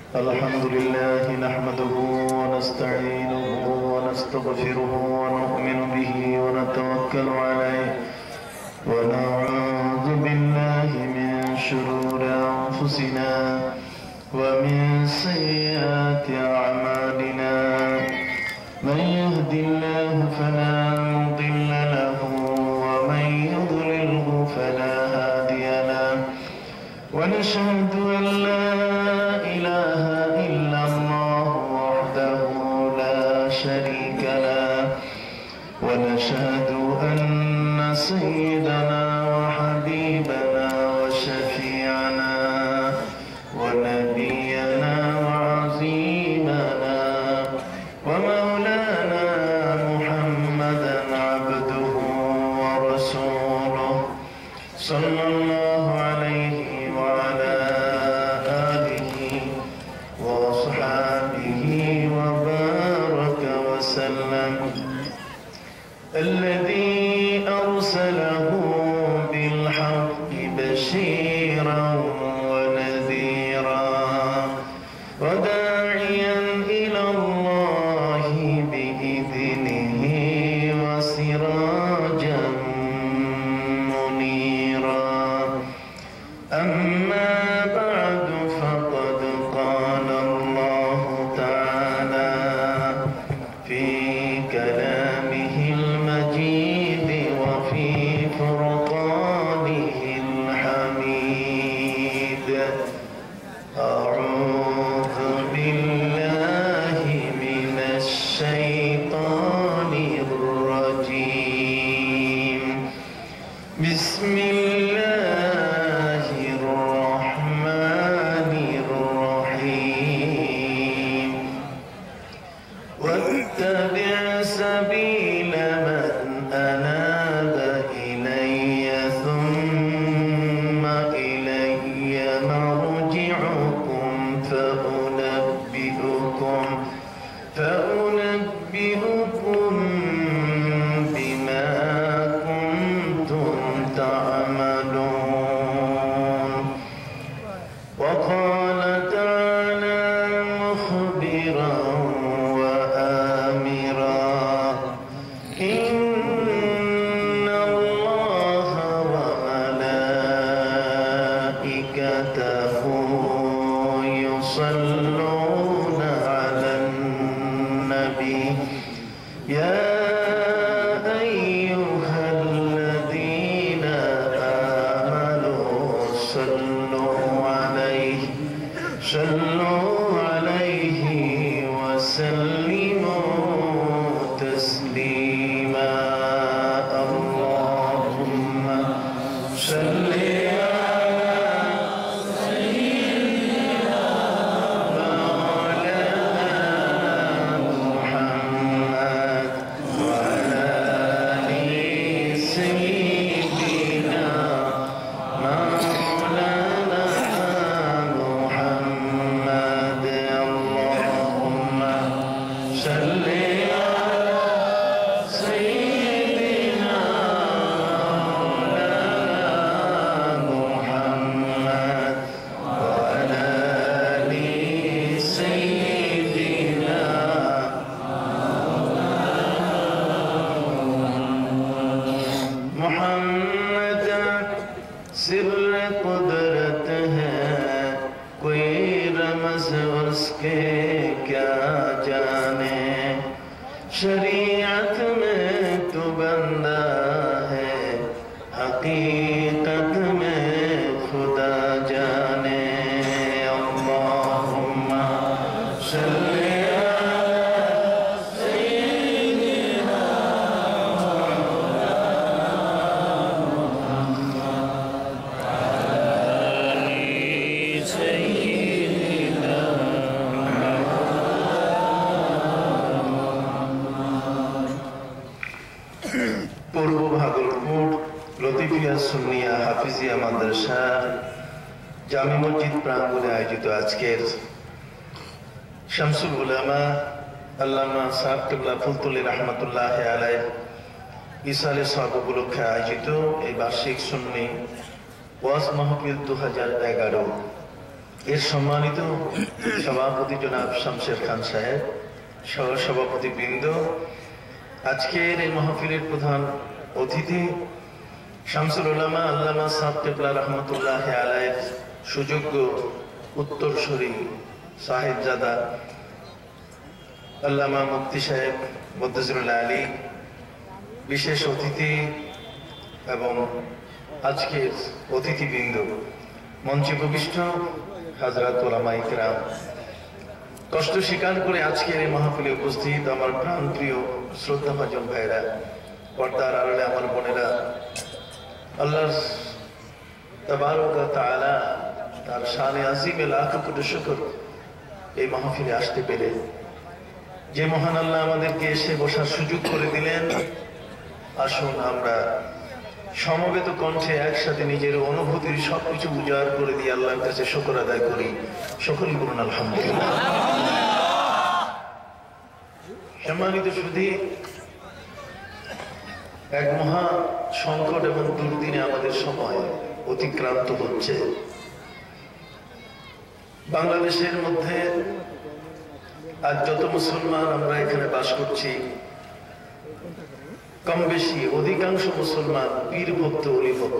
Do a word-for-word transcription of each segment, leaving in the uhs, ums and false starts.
الحمد لله نحمده ونستعينه ونستغفره ونؤمن به ونتوكل عليه ونعوذ بالله من شرور أنفسنا ومن سيئات أعمالنا من يهد الله فلا مضل له ومن يضلله فلا هادي له ونشهد أن لا إله إلا الله وحده لا شريك له ونشهد أن سيدنا وحبيبنا وشفيعنا ونبينا وعظيمنا ومولانا محمدا عبده ورسوله صلى الله عليه وعلى آله وأصحابه وبارك وسلم الذي أرسله بالحق بشيرا ونذيرا وداعيا إلى الله بإذنه وسراجا منيرا أما بعد فقد قال الله تعالى في كلامه المجيد وفي فرقانه الحميد أعوذ بالله من الشيطان الرجيم بسم الله الرحمن الرحيم واتبع سبيل من أناب إلي ثم إلي مرجعكم فأنبئكم فأنبئكم بما كنتم تعملون وقال تعالى مخبرا وآمرا إن الله وملائكته يصلون على النبي يا أيها الذين آمنوا صلوا عليه صلوا عليه وسلموا تسليما اللهم صل सिर कुदरत है कोई रमज़ उसके क्या जाने शरीयत में तू बंदा है हकीकत में खुदा जाने अल्लाहुम्मा सल्ली पूर्व भागलपुर लतीफिया सुन्निया हाफिजिया माद्रासा जामी मस्जिद प्रांगणे आयोजित आजकेर शामसुल उलामा আল্লামা সাহেব কিবলা ফুলতুল্লাহ রাহমাতুল্লাহ আলাইহি ইসালে সওয়াব উপলক্ষে আয়োজিত এই বার্ষিক সুন্নি ওয়াজ মাহফিল দুই হাজার এগারো এর সম্মানিত সভাপতি জনাব শামশের খান সাহেব, সহ সভাপতি বৃন্দ, আজকের এই মাহফিলের প্রধান অতিথি শামসুল উলামা আল্লামা সাহেব কেবলা রহমতুল্লাহ আলাইহির সুযোগ্য উত্তরসূরি সাহেবজাদা আল্লামা মুফতি সাহেব মুদ্দাসিরুল আলী, বিশেষ অতিথি এবং আজকের অতিথিবৃন্দ, মঞ্চে উপবিষ্ট হাজরাত ওলামায়ে কেরাম, কষ্ট স্বীকার করে আজকের এই মাহফিলে উপস্থিত আমার প্রাণপ্রিয় শ্রদ্ধাভাজন ভাইরা, পর্দার আড়ালে আমার বোনেরা, আল্লাহ তাবারক ওয়া তাআলা তার শানে আজিমে লাখ কোটি শুকর এই মাহফিলে আসতে পেরে, যে মহান আল্লাহ আমাদেরকে এসে বসার সুযোগ করে দিলেন। আসুন আমরা সমবেত কণ্ঠে একসাথে নিজের অনুভূতির সবকিছু উজাড় করে দিয়ে আল্লাহর কাছে শুকর আদায় করি। সকল বলুন আলহামদুলিল্লাহ। সম্মানিত সুধী, এক মহা সংকট এবং দুর্দিনে আমাদের সময় অতিক্রান্ত হচ্ছে। বাংলাদেশের মধ্যে আজ যত মুসলমান আমরা এখানে বাস করছি, কম বেশি অধিকাংশ মুসলমান পীর ভক্ত, অলি ভক্ত।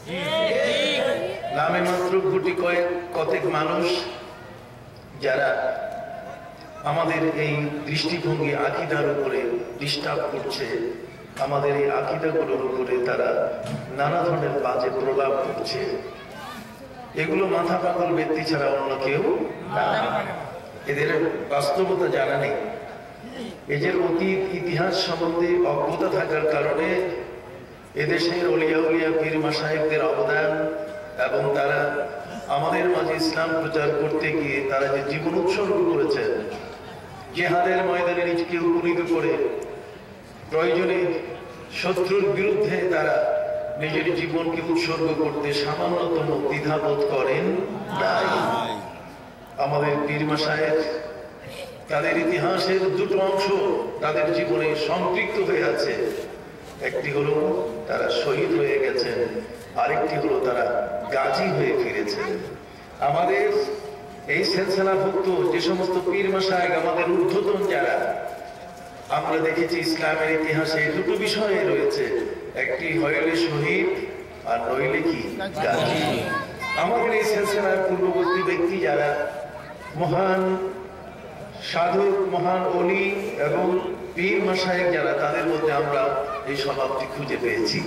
নামে মাত্র গুটি কয়েক কতেক মানুষ যারা আমাদের এই দৃষ্টিভঙ্গি আকিদার উপরে ডিস্টার্ব করছে, আমাদের এই আকিদাগুলোর উপরে তারা নানা ধরনের বাজে প্রলাপ করছে। এগুলো মাথা পাগল ব্যক্তি ছাড়া অন্য কেউ না। এদের বাস্তবতা জানা নেই, এদের অতীত ইতিহাস সম্বন্ধে অজ্ঞতা থাকার কারণে এদেশের অলিয়া উলিয়া পীর মাশায়েখদের অবদান এবং তারা আমাদের মাঝে ইসলাম প্রচার করতে গিয়ে তারা যে জীবন উৎসর্গ করেছেন, জিহাদের ময়দানে নিজেকে উপনীত করে প্রয়োজনে শত্রুর বিরুদ্ধে তারা নিজের জীবনকে উৎসর্গ করতে সামান্যতম দ্বিধাবোধ করেন নাই। আমাদের পীর মাশায়েখ তাদের ইতিহাসের দুটো অংশ তাদের জীবনে সম্পৃক্ত হয়ে আছে। একটি হলো তারা শহীদ হয়ে গেছেন, আরেকটি হলো তারা গাজী হয়ে ফিরেছেন। আমাদের এই সিলসিলাভুক্ত যে সমস্ত পীর মাশায়েখ, আমাদের ঊর্ধ্বতন যারা, আমরা দেখেছি ইসলামের ইতিহাসে দুটো বিষয়ে রয়েছে, একটি হইলে শহীদ আর নইলে কি গাজী। আমাদের এই সিলসিলার পূর্ববর্তী ব্যক্তি যারা মহান সাধক, মহান অলি এবং পীর মাশায়েখ যারা, তাদের মধ্যে আমরা এই স্বভাবটি খুঁজে পেয়েছি।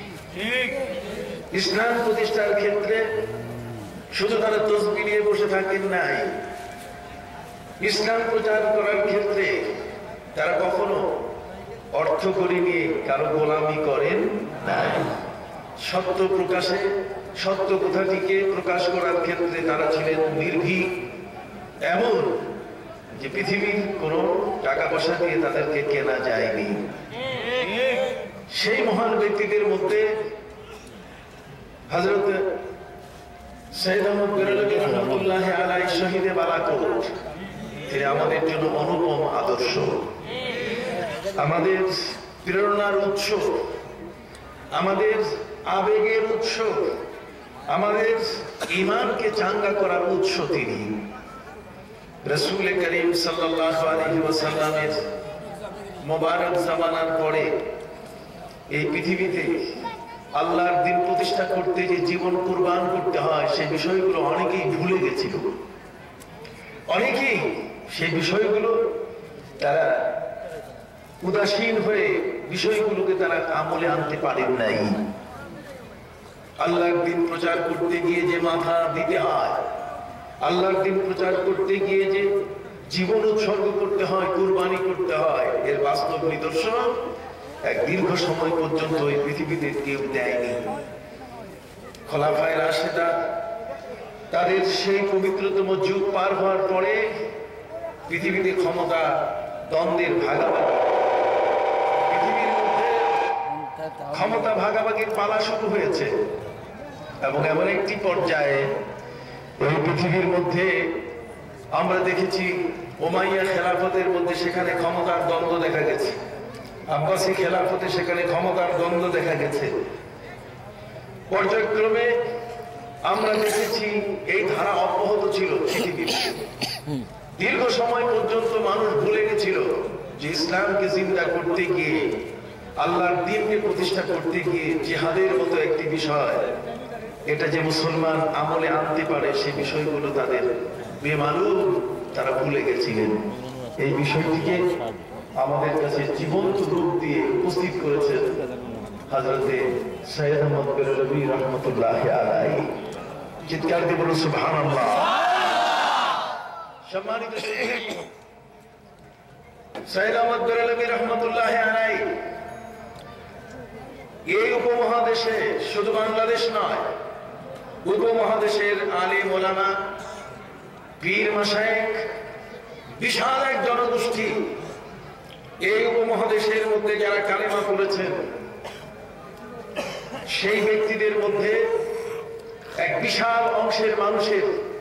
ইসলাম প্রতিষ্ঠার ক্ষেত্রে শুধু তারা তসবিহ নিয়ে বসে থাকেন নাই, ইসলাম প্রচার করার ক্ষেত্রে তারা কখনো অর্থ করে নিয়ে কারো গোলামি করেন নাই। সত্য প্রকাশে, সত্য কথাটিকে প্রকাশ করার ক্ষেত্রে তারা ছিলেন নির্ভীক, এমন যে পৃথিবীর কোন টাকা পয়সা দিয়ে তাদেরকে কেনা যায়নি। সেই মহান ব্যক্তিদের মধ্যে হযরত সৈয়দ আহমদ বেরলভী রহমাতুল্লাহি আলাইহি শহীদে বালাকোট, তিনি আমাদের জন্য অনুপম আদর্শ, আমাদের প্রেরণার উৎস, আমাদের আবেগের উৎস, আমাদের ঈমানকে চাঙ্গা করার উৎস তিনি। রাসূল করিম সাল্লাল্লাহু আলাইহি ওয়াসাল্লামের মোবারক জামানার পরে এই পৃথিবীতে আল্লাহর দ্বীন প্রতিষ্ঠা করতে যে জীবন কুরবান করতে হয়, সেই বিষয়গুলো অনেকেই ভুলে গেছিল। অনেকেই সেই বিষয়গুলো তারা উদাসীন হয়ে বিষয়গুলোকে তারা আমলে আনতে পারেন নাই। আল্লাহর দ্বীন প্রচার করতে গিয়ে যে মাথা দিতে হয়, আল্লাহর দ্বীন প্রচার করতে গিয়ে যে জীবন উৎসর্গ করতে হয়, কুরবানি করতে হয়, এর বাস্তব নিদর্শন এক দীর্ঘ সময় পর্যন্ত এই পৃথিবীতে কেউ দেয়নি। খোলাফায়ে রাশেদা তাদের সেই পবিত্রতম যুগ পার হওয়ার পরে পৃথিবীতে ক্ষমতা দ্বন্দ্বের ভাগাভাগি, পৃথিবীর মধ্যে ক্ষমতা ভাগাভাগির পালা শুরু হয়েছে এবং এমন একটি পর্যায়ে এই পৃথিবীর মধ্যে আমরা দেখেছি উমাইয়া খেলাফতের মধ্যে সেখানে ক্ষমতার দ্বন্দ্ব দেখা গেছে, আব্বাসী খেলাফতে সেখানে ক্ষমতার দ্বন্দ্ব দেখা গেছে। পর্যায়ক্রমে আমরা দেখেছি এই ধারা অব্যাহত ছিল পৃথিবীতে। দীর্ঘ সময় পর্যন্ত মানুষ ভুলে গেছিল যে ইসলামকে জিন্দা করতে গিয়ে, আল্লাহর দ্বীনকে প্রতিষ্ঠা করতে গিয়ে জিহাদের মতো একটি বিষয়, এটা যে মুসলমান আমলে আনতে পারে, সেই বিষয়গুলো তাদের বেমালুম, তারা ভুলে গেছিলেন। এই বিষয়টিকে আমাদের কাছে জীবন্ত রূপ দিয়ে উপস্থিত করেছেন হযরতে সৈয়দ আহমদ বেরলভী রহমতুল্লাহ আলাইহি। চিৎকার দিয়ে বলুন সুবহানাল্লাহ। সম্মানিত সৈয়দ আহমদ বেরলভী রহমতুল্লাহ আলাইহি এই উপমহাদেশে, শুধু বাংলাদেশ নয়, উপমহাদেশের আলিম ওলামা, পীর মাশায়েখ, বিশাল এক জনগোষ্ঠী, এই উপমহাদেশের মধ্যে যারা কালেমা পড়েছেন, সেই ব্যক্তিদের মধ্যে এক বিশাল অংশের মানুষের